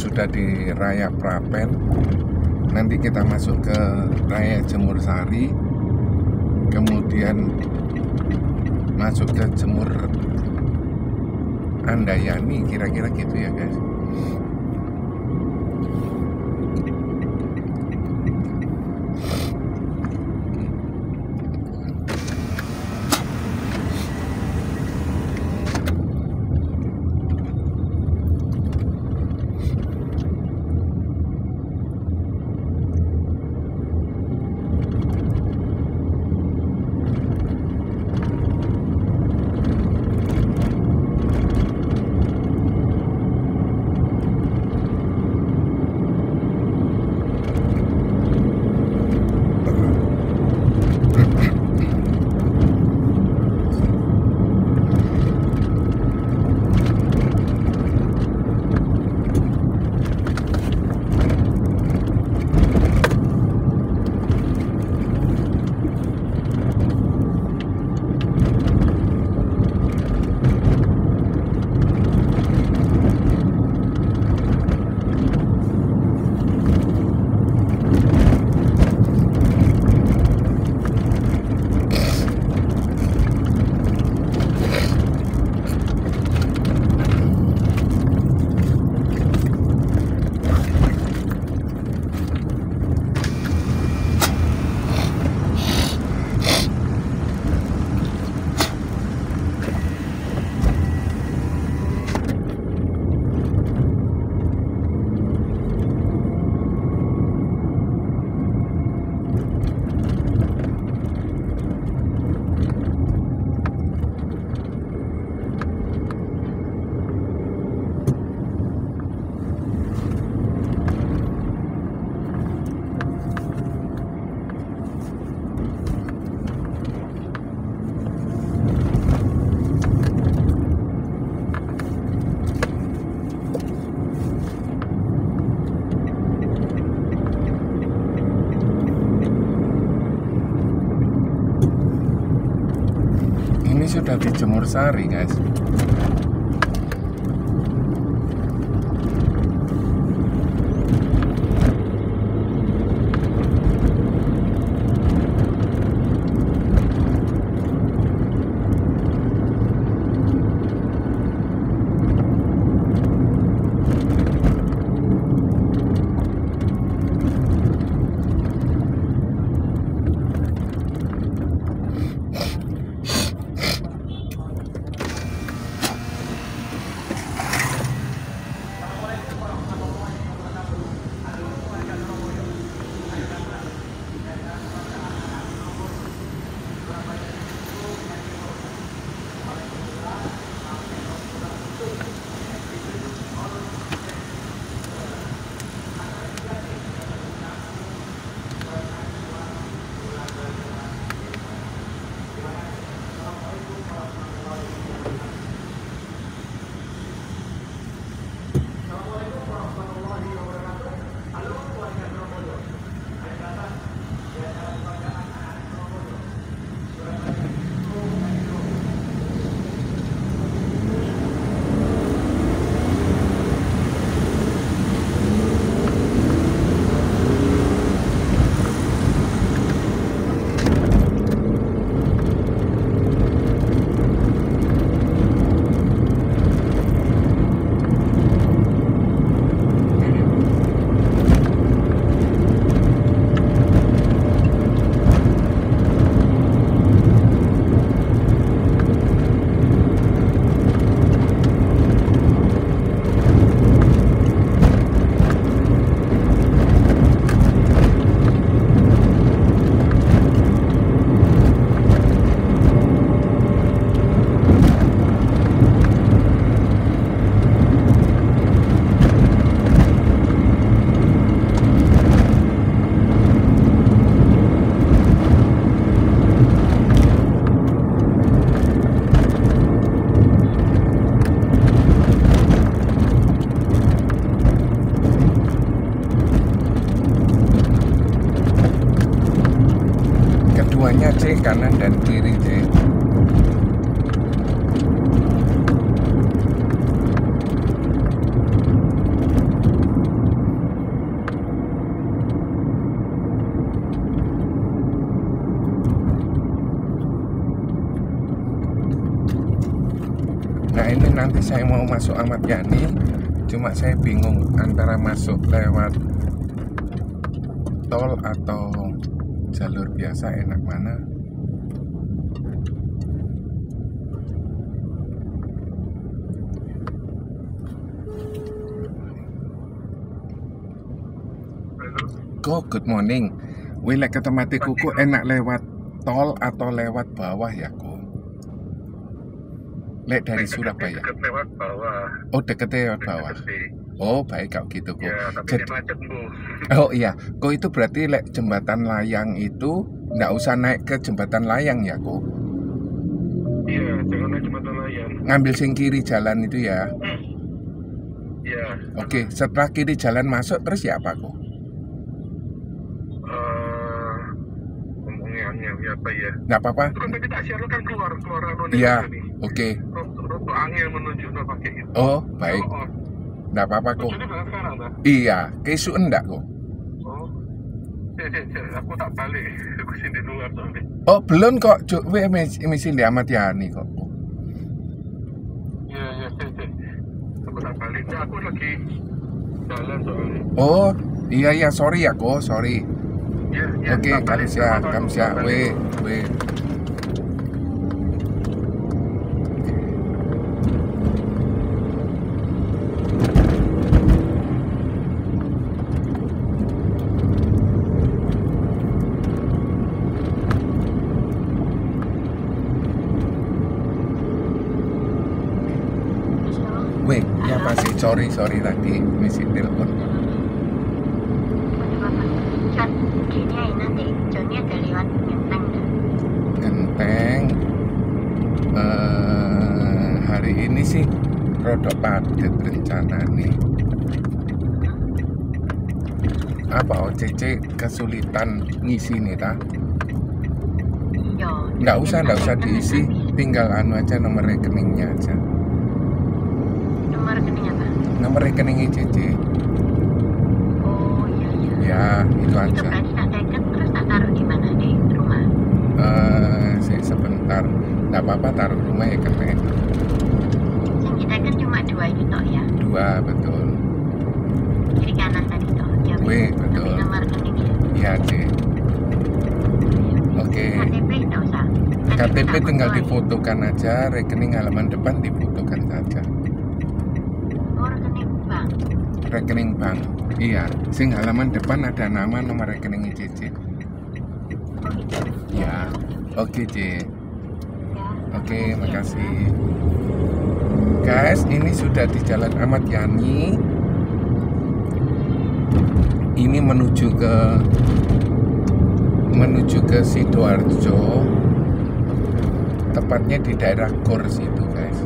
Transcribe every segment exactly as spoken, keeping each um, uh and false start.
sudah di Raya Prapen. Nanti kita masuk ke Raya Jemur Sari, kemudian masuk ke Jemur Andayani, kira-kira gitu ya guys. Sudah di Jemur Sari guys. C kanan dan kiri C. Nah ini nanti saya mau masuk Ahmad Yani, cuma saya bingung antara masuk lewat tol atau jalur biasa enak mana. Go, good morning. Wilek ke tempatku ku enak lewat tol atau lewat bawah ya ku? Lek dari Surabaya. Deket lewat bawah. Oh deket lewat bawah. Deket. Oh baik kalau gitu ku. Ya, tapi Jadi, macet bu. oh iya, kok itu berarti lek jembatan layang itu nggak usah naik ke jembatan layang ya ku? Iya, jangan naik jembatan layang. Ngambil sing kiri jalan itu ya? Iya. Oke, setelah kiri jalan masuk terus ya apa ku? Uh, ngomongnya angin ya apa ya? Nggak apa-apa? Itu kan tadi tak share kan keluar keluar anu nih. Iya, oke. Roto angin menuju no pakai itu. Oh baik, Oh, oh. nggak apa-apa ku. Tujuannya berapa sekarang dah? Iya, kesu enggak ku? Oh. Cek, cek, cek. Aku tak balik. Aku sini luar soalnya. Oh belum kok, cuk, we emisi di Ahmad Yani kok. Iya, iya, cek, cek. Aku tak balik. Nah, aku lagi jalan soalnya. Oh iya iya sorry ya kok, sorry. Iya, iya. Oke, tak balik. kamsia, Tak kamsia, balik. we, we. Weh, ya pasti sorry sorry tadi misi telepon. Kayaknya nanti Johnnya ada lewat Genteng dah. Genteng. Eh, hari ini sih rodok padet rencana nih. Apa O C C kesulitan ngisi nih ta? Iya. Nggak usah, nggak usah diisi, tinggal anu aja nomor rekeningnya aja. Nomor rekening apa? Nomor rekening I C C. Oh iya iya. Ya, itu Itu aja. berarti tak teken terus tak taruh di mana di rumah? Eh, sih sebentar. Nggak apa-apa taruh rumah ya kena. Yang kita kan cuma dua itu toh ya. Dua betul. Kiri kanan tadi toh. Ya. Weh, Tapi betul. nomor rekeningnya. Iya, C. Oke. K T P nggak usah. K T P tak tinggal foto aja. difotokan aja, rekening halaman depan difotokan saja. Oh rekening bank. Rekening bank. Iya, sing halaman depan ada nama nomor rekening I C C. Oh gitu. Ya. Oke, C. Ya. Oke, makasih. Guys, ini sudah di Jalan Ahmad Yani. Ini menuju ke menuju ke Sidoarjo. Tepatnya di daerah Gor situ, guys.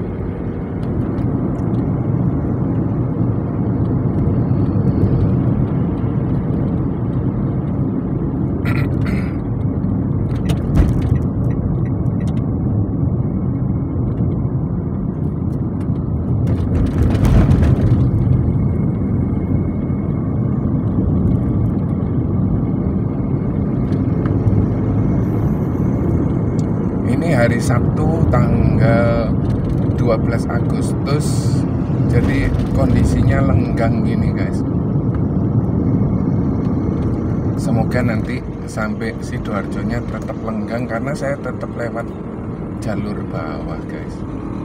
Ini hari Sabtu tanggal dua belas Agustus. Jadi kondisinya lenggang gini, guys. Semoga nanti sampai Sidoarjonya tetap lenggang karena saya tetap lewat jalur bawah, guys.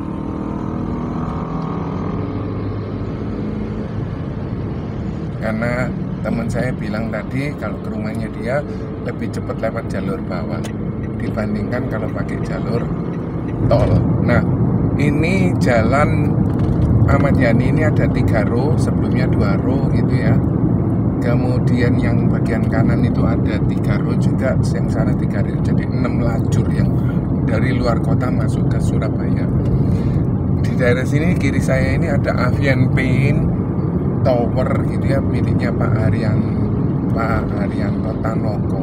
Karena teman saya bilang tadi kalau ke rumahnya dia lebih cepat lewat jalur bawah dibandingkan kalau pakai jalur tol. Nah, ini jalan Ahmad Yani ini ada tiga row, sebelumnya dua row gitu ya. Kemudian yang bagian kanan itu ada tiga row juga, yang sana tiga row, jadi enam lajur yang dari luar kota masuk ke Surabaya. Di daerah sini kiri saya ini ada Avian Paint Tower gitu ya, miliknya Pak Haryan Pak Haryanto Tanoko.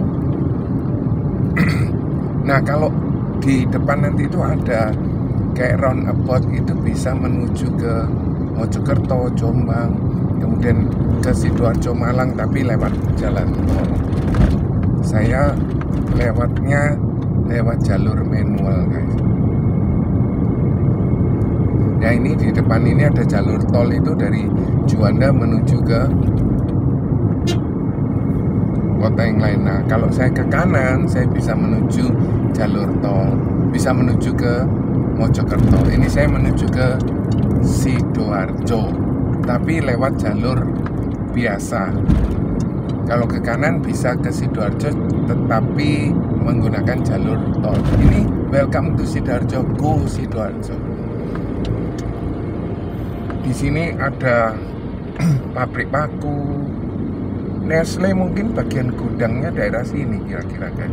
Nah kalau di depan nanti itu ada kayak roundabout, itu bisa menuju ke Mojokerto, Jombang, kemudian ke Sidoarjo, Malang, tapi lewat jalan tol. Saya lewatnya lewat jalur manual, guys. Nah ini di depan ini ada jalur tol itu dari Juanda menuju ke kota yang lain. Nah kalau saya ke kanan saya bisa menuju jalur tol, bisa menuju ke Mojokerto. Ini saya menuju ke Sidoarjo, tapi lewat jalur biasa. Kalau ke kanan bisa ke Sidoarjo, tetapi menggunakan jalur tol. Ini welcome to Sidoarjo, go Sidoarjo. Di sini ada pabrik paku, Nestle, mungkin bagian gudangnya daerah sini kira-kira kan.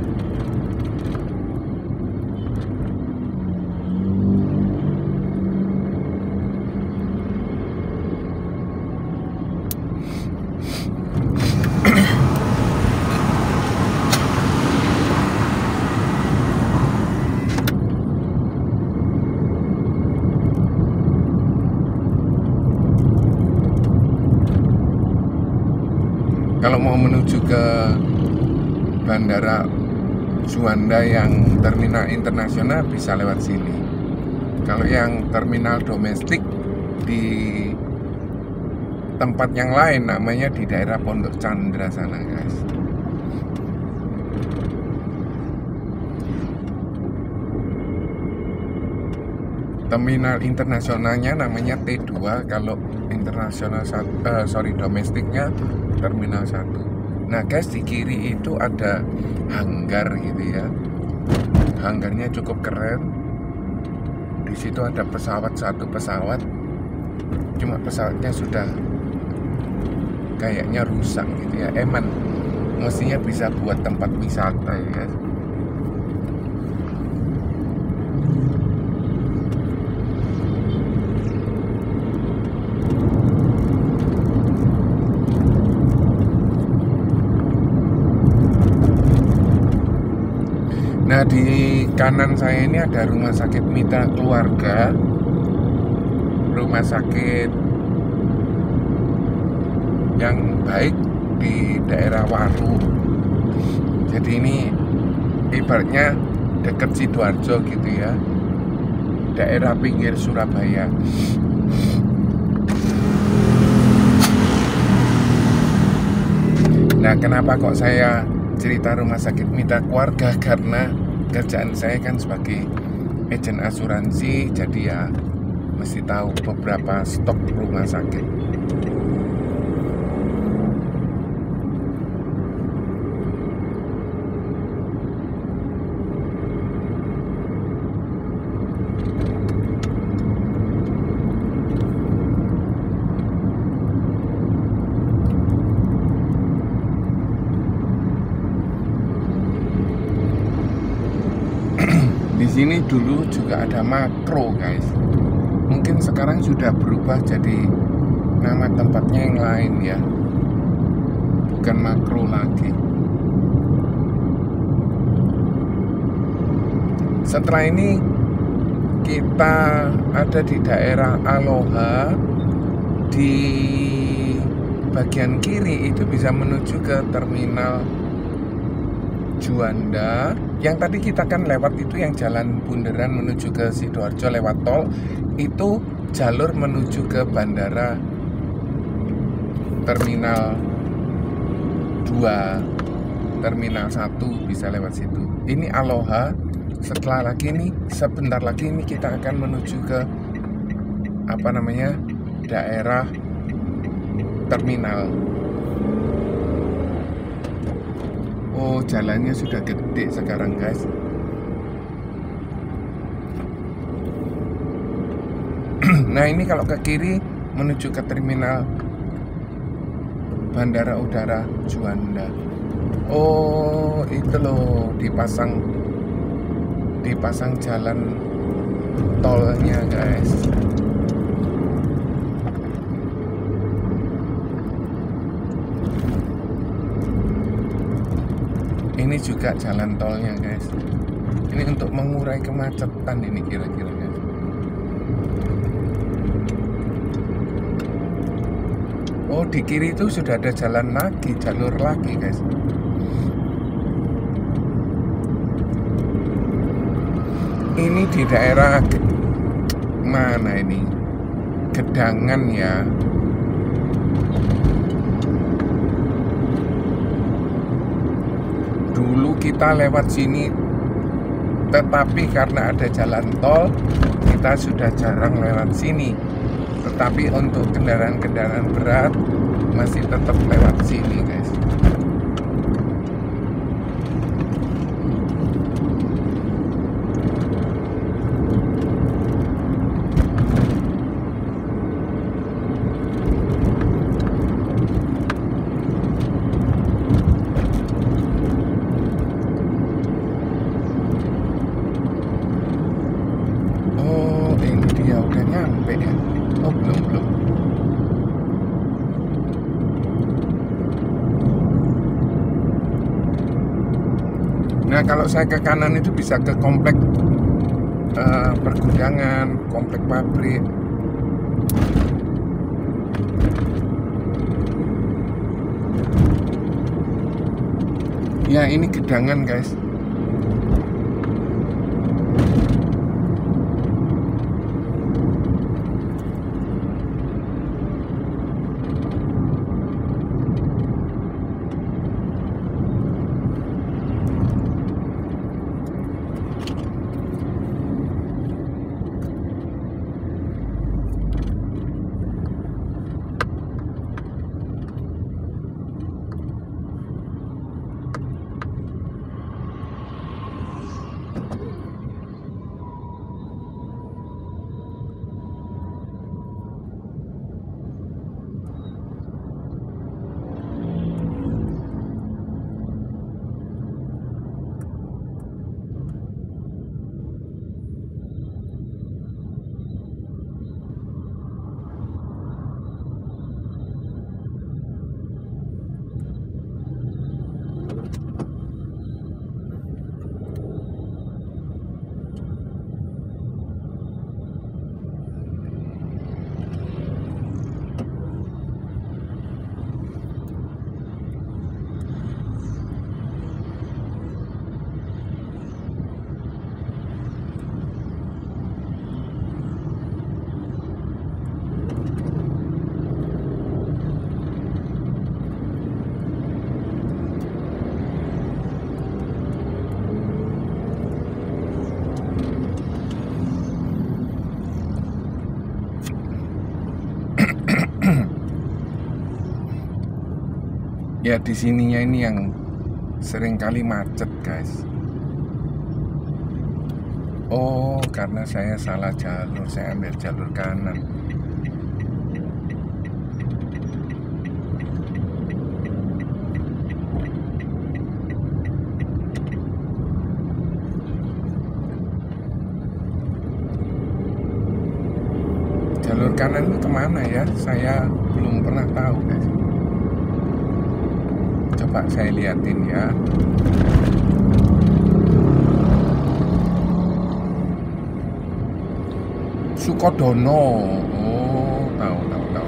Kalau mau menuju ke Bandara Juanda yang terminal internasional bisa lewat sini. Kalau yang terminal domestik di tempat yang lain, namanya di daerah Pondok Chandra sana guys. Terminal internasionalnya namanya T dua, kalau internasional uh, sorry domestiknya terminal satu. Nah guys, di kiri itu ada hanggar gitu ya. Hanggarnya cukup keren. Di situ ada pesawat, satu pesawat. Cuma pesawatnya sudah kayaknya rusak gitu ya. Eman mestinya bisa buat tempat wisata ya guys. Nah di kanan saya ini ada rumah sakit Mitra Keluarga, rumah sakit yang baik di daerah Waru. Jadi ini ibaratnya dekat Sidoarjo gitu ya, daerah pinggir Surabaya. Nah kenapa kok saya cerita rumah sakit Mitra Keluarga? Karena kerjaan saya kan sebagai agen asuransi, jadi ya mesti tahu beberapa stok rumah sakit. Di sini dulu juga ada Makro guys. Mungkin sekarang sudah berubah jadi nama tempatnya yang lain ya. Bukan Makro lagi. Setelah ini kita ada di daerah Aloha. Di bagian kiri itu bisa menuju ke terminal Juanda. Yang tadi kita kan lewat itu yang jalan bundaran menuju ke Sidoarjo lewat tol, itu jalur menuju ke bandara terminal dua, terminal satu bisa lewat situ. Ini Aloha. Setelah lagi ini, sebentar lagi ini kita akan menuju ke apa namanya, daerah terminal. Oh, jalannya sudah gede sekarang guys. Nah ini kalau ke kiri menuju ke terminal Bandara Udara Juanda. Oh itu loh, dipasang Dipasang jalan tolnya guys. Ini juga jalan tolnya guys. Ini untuk mengurai kemacetan ini kira-kira guys. Oh di kiri itu sudah ada jalan lagi, jalur lagi guys. Ini di daerah mana ini? Gedangan ya. Dulu kita lewat sini, tetapi karena ada jalan tol, kita sudah jarang lewat sini. Tetapi untuk kendaraan-kendaraan berat masih tetap lewat sini, guys. Nah, kalau saya ke kanan itu bisa ke komplek uh, pergudangan, komplek pabrik. Ya, ini gedangan, guys. Ya, di sininya ini yang sering kali macet, guys. Oh, karena saya salah jalur, saya ambil jalur kanan. Jalur kanan itu kemana ya? Saya belum pernah tahu, guys. Coba saya liatin ya. Sukodono. Oh, tahu tahu tahu.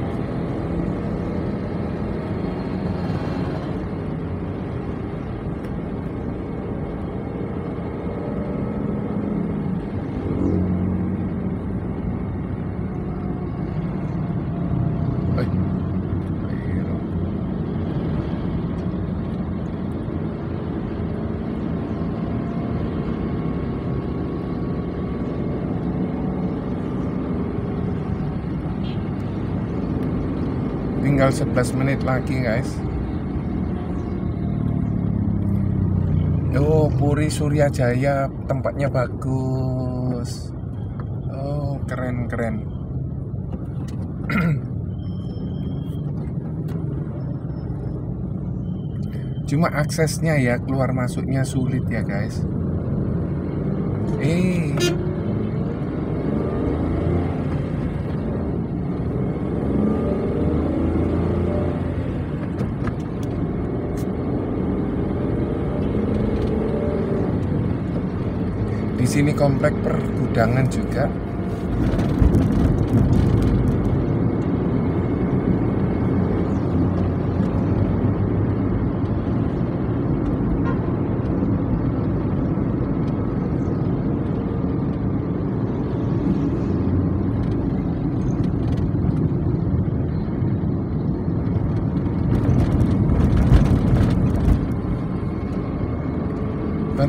Eh. Tinggal sebelas menit lagi, guys. Oh, Puri Surya Jaya, tempatnya bagus. Oh, keren keren. Cuma aksesnya ya, keluar masuknya sulit ya, guys. Eh Di sini komplek pergudangan juga.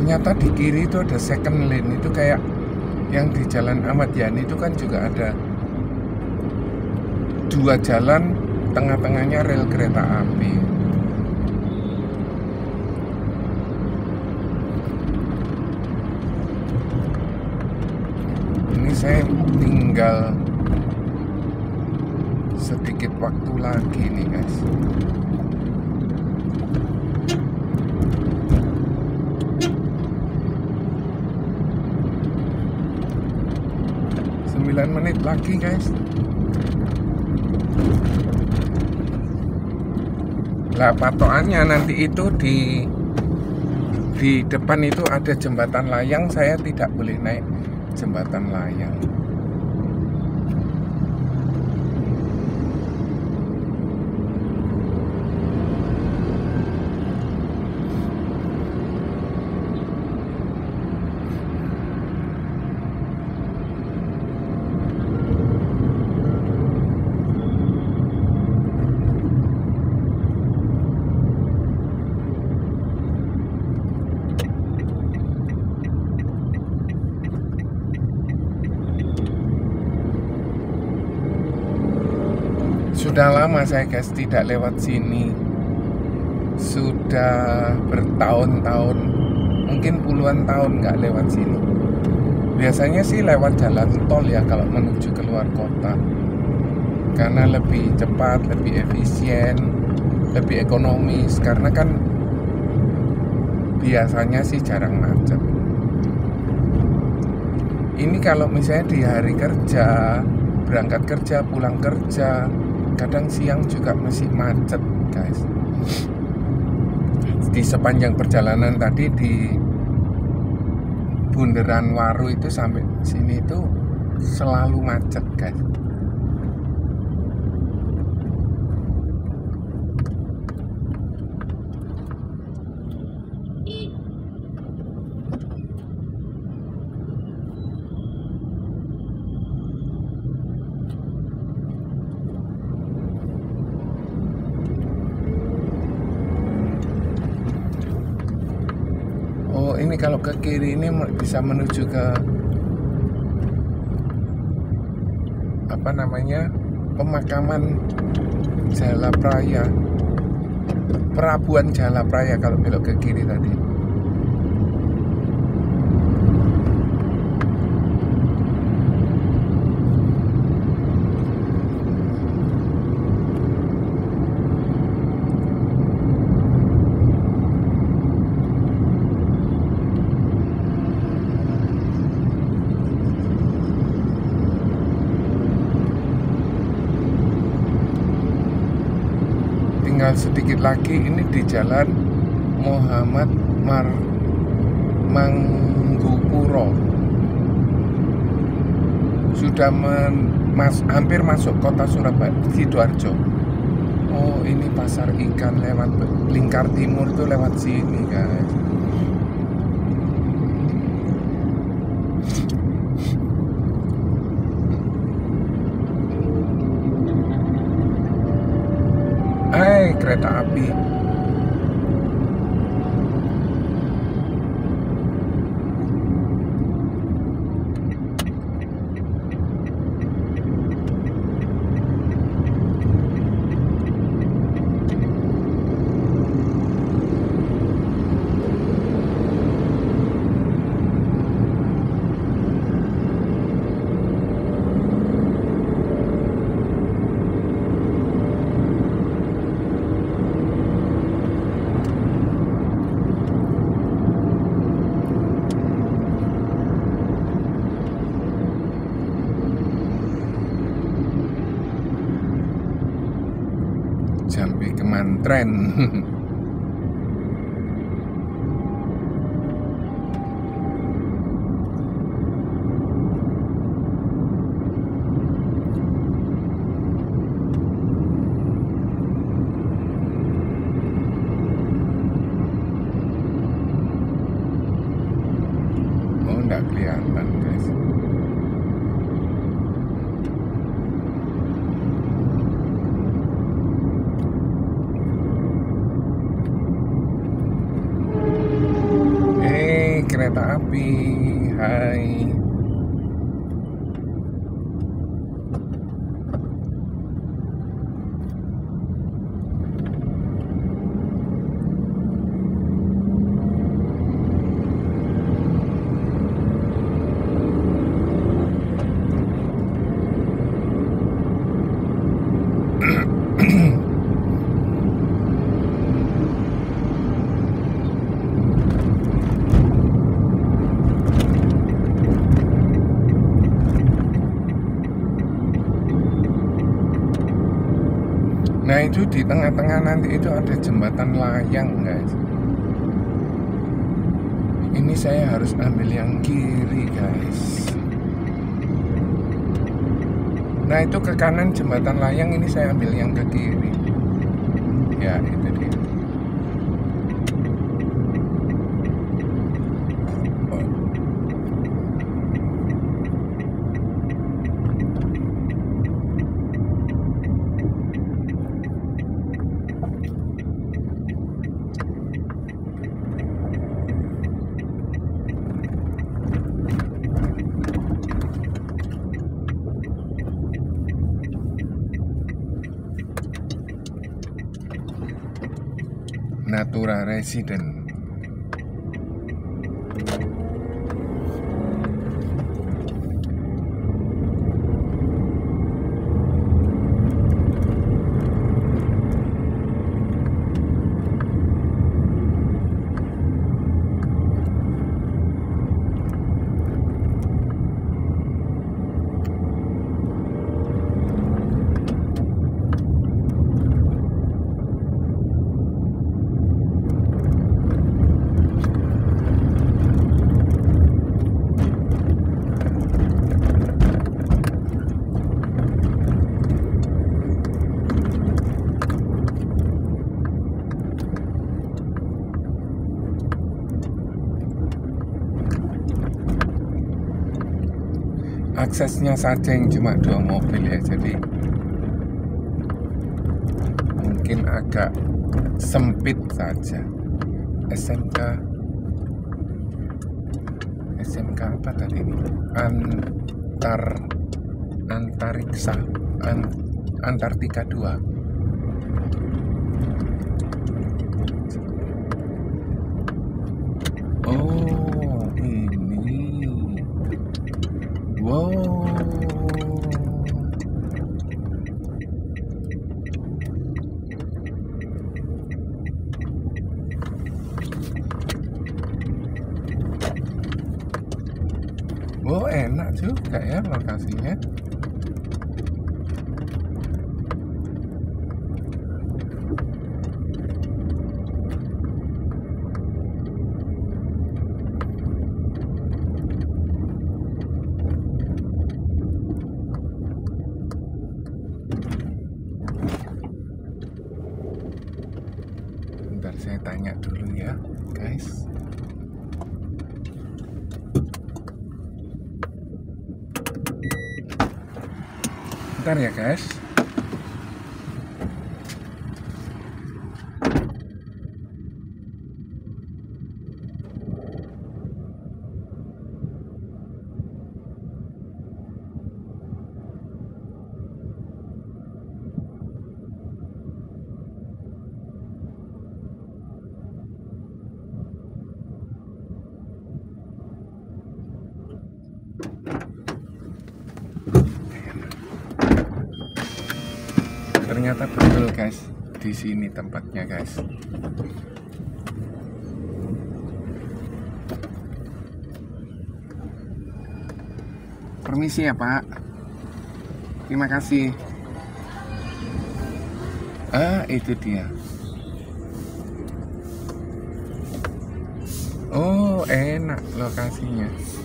ternyata di kiri itu ada second lane. Itu kayak yang di Jalan Ahmad Yani itu kan juga ada dua jalan, tengah-tengahnya rel kereta api. Ini saya tinggal sedikit waktu lagi nih guys. sembilan menit lagi guys. Lah patokannya nanti itu di di depan itu ada jembatan layang, saya tidak boleh naik jembatan layang. Sudah lama saya guys tidak lewat sini. Sudah bertahun-tahun, mungkin puluhan tahun nggak lewat sini. Biasanya sih lewat jalan tol ya kalau menuju keluar kota, karena lebih cepat, lebih efisien, lebih ekonomis. Karena kan biasanya sih jarang macet. Ini kalau misalnya di hari kerja, berangkat kerja, pulang kerja, kadang siang juga masih macet guys. Di sepanjang perjalanan tadi di Bundaran Waru itu sampai sini itu selalu macet guys. Oh ini kalau ke kiri ini bisa menuju ke apa namanya, pemakaman Jalapraya, Perabuan Jalapraya kalau belok ke kiri tadi. Tinggal sedikit lagi ini di Jalan Muhammad Mar Manggupuro. Sudah men, mas, hampir masuk kota Surabaya, Sidoarjo. Oh ini pasar ikan lewat Lingkar Timur tuh lewat sini guys. Hai kereta api. Jambi Kemantren. Oh enggak kelihatan guys. hai. Nah itu di tengah-tengah nanti itu ada jembatan layang guys. Ini saya harus ambil yang kiri guys. Nah itu ke kanan jembatan layang, ini saya ambil yang ke kiri. Ya itu dia. Natura Resident. Aksesnya saja yang cuma dua mobil ya, jadi mungkin agak sempit saja. S M K S M K apa tadi ini? Antar Antariksa An, Antartika dua. Oh ini, wow. Wow, enak juga ya lokasinya. Bentar saya tanya dulu ya, guys. Bentar ya guys. Ternyata betul guys, di sini tempatnya guys. Permisi ya Pak. Terima kasih. Ah, itu dia. Oh, enak lokasinya.